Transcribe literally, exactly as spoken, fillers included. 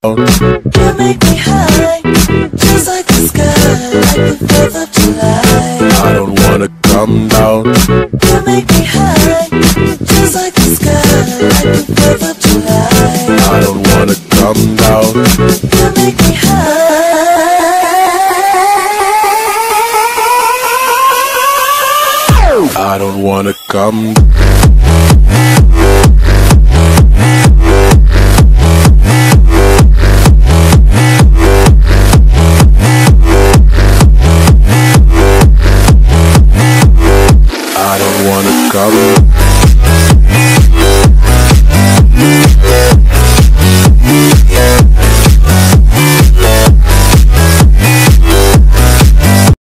You make me high, just like the sky, like the fourth of July. I don't wanna come down. You make me high, just like the sky, like the fourth of July. I don't wanna come down. You make me high. I don't wanna come. I don't wanna come.